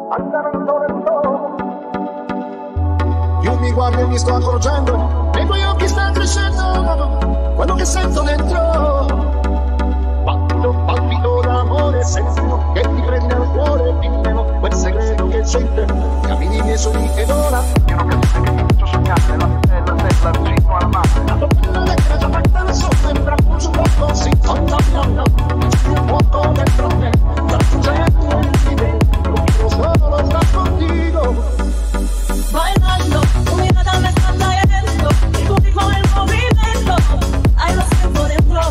andamento lento. Io mi guardo e mi sto accorgendo, nei tuoi occhi sta crescendo quello che sento dentro. Palpito, palpito d'amore, sento che ti prende al cuore, dimmelo, quel segreto che c'è in te, cammini i miei sogni ed ora io non capisco che ti faccio sognare, la bella stella vicino al mare. La tua bella lettera già fatta da sotto, sembra un supporto così, oh no no no, c'è un fuoco dentro me, raggiungendo il livello, io solo sta contigo. Bailando, tu mirada me está trayendo, y tu ritmo el movimiento, ahí lo siento dentro.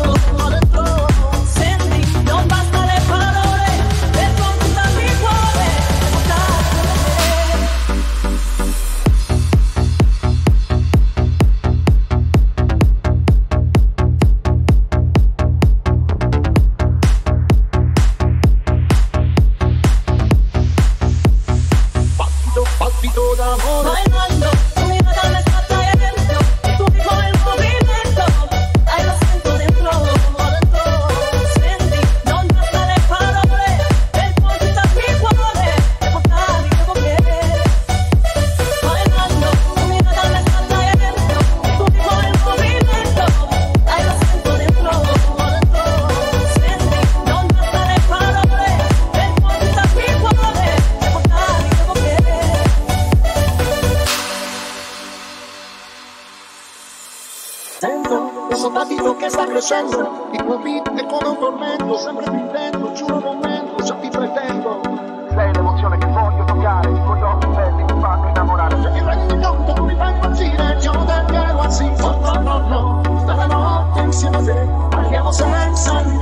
Senti, non basta le parole, per conquistarmi il cuore, e Palpito, palpito d'amore. bailando, tu mirada me está trayendo, y tu ritmo el movimiento, ahí lo siento dentro. Senti, non basta le parole, per conquistarmi il cuore, e portarmi con me. Bailando, tu mirada me está trayendo, y tu ritmo el movimiento, ahí lo siento dentro. Senti, non basta le parole, per conquistarmi il cuore, e portarmi con me. Sento questo battito che sta crescendo, il tuo beat è come un tormento, sempre più intento, giuro un momento, già ti pretendo. Sei l'emozione che voglio toccare, con gli occhi belli mi fanno innamorare. Cioè ti rendi conto, tu mi fai impazzire, io non te lo así. Oh no no no, stanotte insieme a te, parliamo senza